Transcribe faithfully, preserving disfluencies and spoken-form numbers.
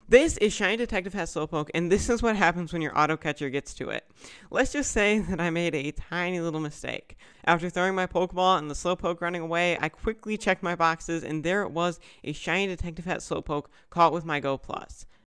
This is Shiny Detective Hat Slowpoke, and this is what happens when your auto catcher gets to it. Let's just say that I made a tiny little mistake. After throwing my Pokeball and the Slowpoke running away, I quickly checked my boxes, and there it was, a Shiny Detective Hat Slowpoke caught with my Go Plus.